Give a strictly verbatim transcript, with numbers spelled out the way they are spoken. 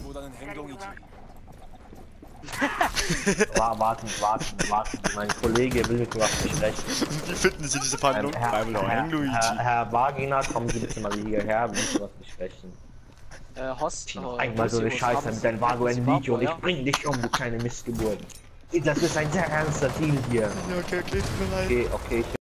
보다는 행동이지. War, warten, warten, warten. Mein Kollege will mit mir was besprechen. Wie finden Sie diese Verhandlung? Ähm, Herr, Herr, Herr, Luigi. Herr, Herr Vagina, kommen Sie bitte mal hierher, wir müssen was besprechen. Äh, Host, Zieh noch oh, einmal so eine Lucius, Scheiße haben mit Sie- deinem Vago hätten Sie ein Video und ich Vapo, bring dich um, du kleine Missgeburt. Das ist ein sehr ernster Deal hier. Ja, okay, okay, tut mir leid. Okay, okay, ich